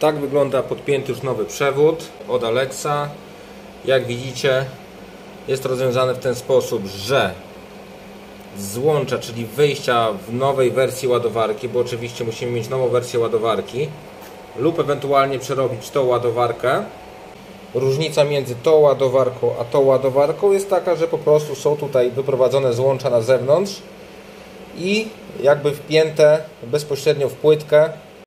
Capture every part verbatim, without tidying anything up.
Tak wygląda podpięty już nowy przewód od Alexa. Jak widzicie, jest rozwiązane w ten sposób, że z złącza, czyli wyjścia w nowej wersji ładowarki, bo oczywiście musimy mieć nową wersję ładowarki lub ewentualnie przerobić tą ładowarkę. Różnica między tą ładowarką a tą ładowarką jest taka, że po prostu są tutaj wyprowadzone złącza na zewnątrz i jakby wpięte bezpośrednio w płytkę.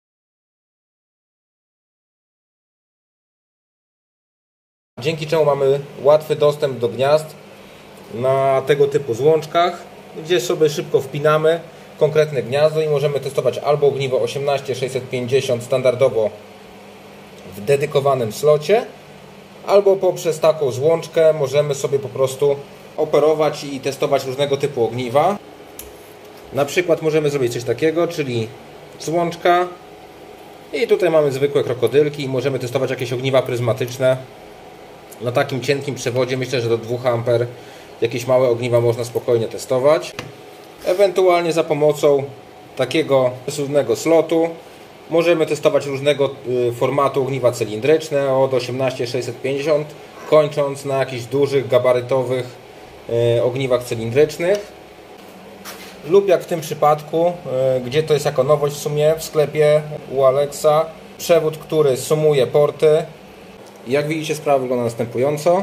Dzięki czemu mamy łatwy dostęp do gniazd na tego typu złączkach, gdzie sobie szybko wpinamy konkretne gniazdo i możemy testować albo ogniwo osiemnaście sześćset pięćdziesiąt standardowo w dedykowanym slocie, albo poprzez taką złączkę możemy sobie po prostu operować i testować różnego typu ogniwa. Na przykład możemy zrobić coś takiego, czyli złączka i tutaj mamy zwykłe krokodylki i możemy testować jakieś ogniwa pryzmatyczne na takim cienkim przewodzie. Myślę, że do dwóch amperów jakieś małe ogniwa można spokojnie testować. Ewentualnie za pomocą takiego przesuwnego slotu możemy testować różnego formatu ogniwa cylindryczne od osiemnaście sześćset pięćdziesiąt, kończąc na jakichś dużych, gabarytowych ogniwach cylindrycznych. Lub jak w tym przypadku, gdzie to jest jako nowość w sumie w sklepie u Alexa, przewód, który sumuje porty. Jak widzicie, sprawa wygląda następująco.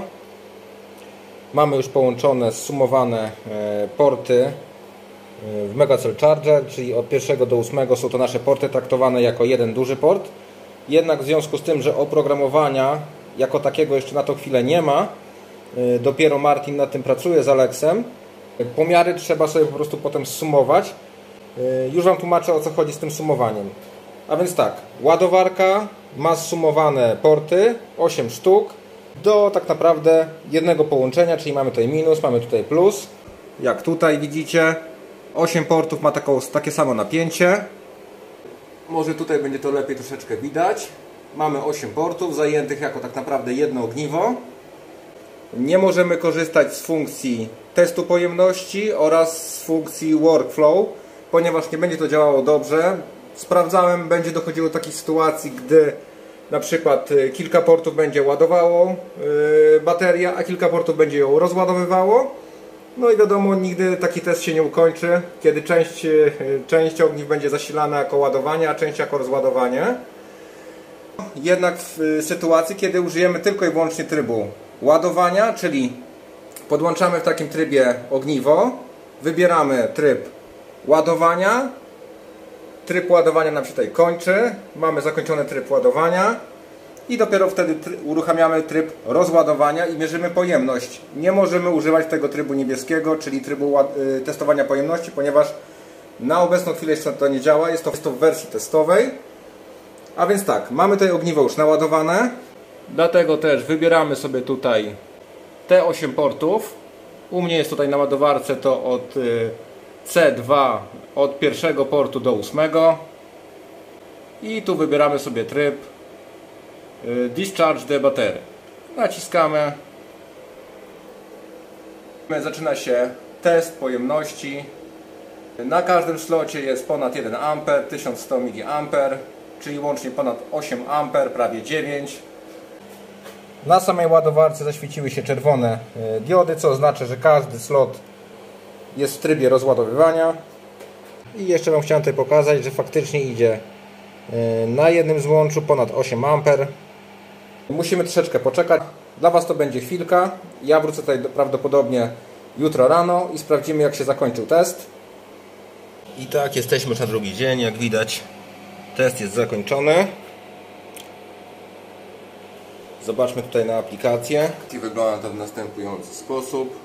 Mamy już połączone, zsumowane porty w Megacell Charger, czyli od pierwszego do ósmego są to nasze porty traktowane jako jeden duży port. Jednak w związku z tym, że oprogramowania jako takiego jeszcze na tą chwilę nie ma, dopiero Martin nad tym pracuje z Alexem, pomiary trzeba sobie po prostu potem zsumować. Już Wam tłumaczę, o co chodzi z tym sumowaniem. A więc tak, ładowarka ma zsumowane porty, osiem sztuk, do tak naprawdę jednego połączenia, czyli mamy tutaj minus, mamy tutaj plus. Jak tutaj widzicie, osiem portów ma taką, takie samo napięcie. Może tutaj będzie to lepiej troszeczkę widać. Mamy osiem portów zajętych jako tak naprawdę jedno ogniwo. Nie możemy korzystać z funkcji testu pojemności oraz z funkcji workflow, ponieważ nie będzie to działało dobrze. Sprawdzałem, będzie dochodziło do takich sytuacji, gdy na przykład kilka portów będzie ładowało yy, bateria, a kilka portów będzie ją rozładowywało. No i wiadomo, nigdy taki test się nie ukończy, kiedy część, yy, część ogniw będzie zasilana jako ładowanie, a część jako rozładowanie. Jednak w yy, sytuacji, kiedy użyjemy tylko i wyłącznie trybu ładowania, czyli podłączamy w takim trybie ogniwo, wybieramy tryb ładowania, tryb ładowania nam się tutaj kończy, mamy zakończony tryb ładowania i dopiero wtedy uruchamiamy tryb rozładowania i mierzymy pojemność. Nie możemy używać tego trybu niebieskiego, czyli trybu testowania pojemności, ponieważ na obecną chwilę jeszcze to nie działa, jest to, jest to w wersji testowej. A więc tak, mamy tutaj ogniwo już naładowane, dlatego też wybieramy sobie tutaj te osiem portów. U mnie jest tutaj na ładowarce to od C dwa, od pierwszego portu do ósmego. I tu wybieramy sobie tryb Discharge the Battery. Naciskamy. Zaczyna się test pojemności. Na każdym slocie jest ponad jeden amper, tysiąc sto miliamperów, czyli łącznie ponad osiem amperów, prawie dziewięć. Na samej ładowarce zaświeciły się czerwone diody, co oznacza, że każdy slot jest w trybie rozładowywania. I jeszcze Wam chciałem tutaj pokazać, że faktycznie idzie na jednym złączu ponad osiem amperów. Musimy troszeczkę poczekać. Dla Was to będzie chwilka. Ja wrócę tutaj prawdopodobnie jutro rano i sprawdzimy, jak się zakończył test. I tak, jesteśmy już na drugi dzień. Jak widać, test jest zakończony. Zobaczmy tutaj na aplikację. I wygląda to w następujący sposób.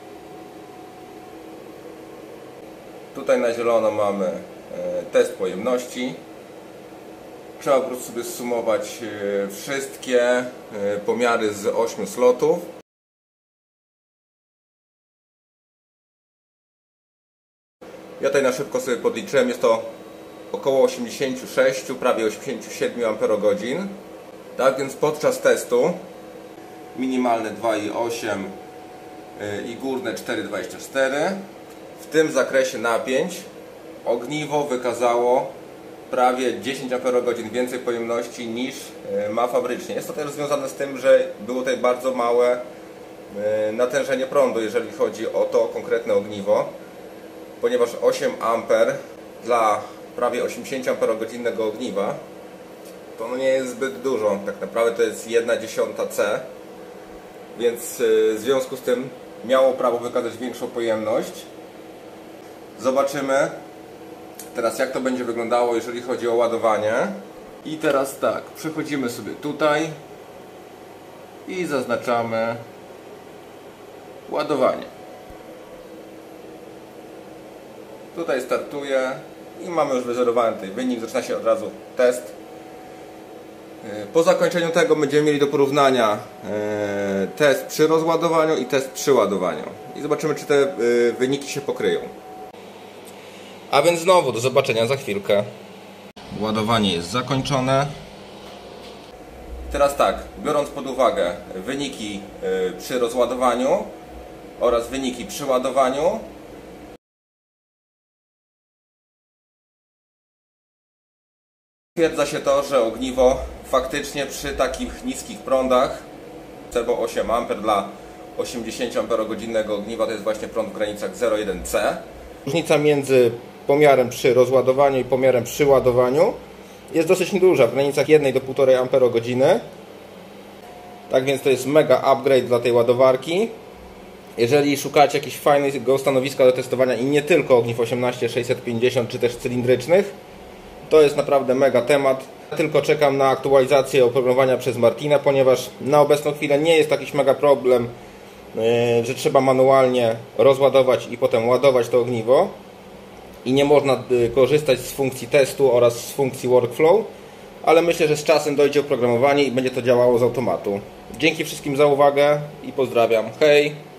Tutaj na zielono mamy test pojemności. Trzeba po prostu sobie zsumować wszystkie pomiary z ośmiu slotów. Ja tutaj na szybko sobie podliczyłem, jest to około osiemdziesiąt sześć, prawie osiemdziesiąt siedem amperogodzin. Tak więc podczas testu minimalne dwa i osiem i górne cztery i dwadzieścia cztery w tym zakresie napięć ogniwo wykazało prawie dziesięć amperogodzin więcej pojemności niż ma fabrycznie. Jest to też związane z tym, że było tutaj bardzo małe natężenie prądu, jeżeli chodzi o to konkretne ogniwo, ponieważ osiem amperów dla prawie osiemdziesięcioamperogodzinnego ogniwa to no nie jest zbyt dużo, tak naprawdę to jest jedna dziesiąta C, więc w związku z tym miało prawo wykazać większą pojemność. Zobaczymy teraz, jak to będzie wyglądało, jeżeli chodzi o ładowanie. I teraz tak, przechodzimy sobie tutaj i zaznaczamy ładowanie. Tutaj startuje i mamy już wyzerowany tutaj wynik, zaczyna się od razu test. Po zakończeniu tego będziemy mieli do porównania test przy rozładowaniu i test przy ładowaniu. I zobaczymy, czy te wyniki się pokryją. A więc znowu do zobaczenia za chwilkę. Ładowanie jest zakończone. Teraz tak, biorąc pod uwagę wyniki przy rozładowaniu oraz wyniki przy ładowaniu, stwierdza się to, że ogniwo faktycznie przy takich niskich prądach, bo osiem amperów dla osiemdziesięcioamperogodzinnego ogniwa to jest właśnie prąd w granicach zero przecinek jeden C. Różnica między pomiarem przy rozładowaniu i pomiarem przy ładowaniu jest dosyć duża, w granicach jeden do półtorej amperogodziny. Tak więc to jest mega upgrade dla tej ładowarki. Jeżeli szukacie jakiegoś fajnego stanowiska do testowania i nie tylko ogniw osiemnaście sześćset pięćdziesiąt czy też cylindrycznych, to jest naprawdę mega temat. Tylko czekam na aktualizację oprogramowania przez Martina, ponieważ na obecną chwilę nie jest jakiś mega problem, że trzeba manualnie rozładować i potem ładować to ogniwo i nie można korzystać z funkcji testu oraz z funkcji workflow, ale myślę, że z czasem dojdzie oprogramowanie i będzie to działało z automatu. Dzięki wszystkim za uwagę i pozdrawiam. Hej!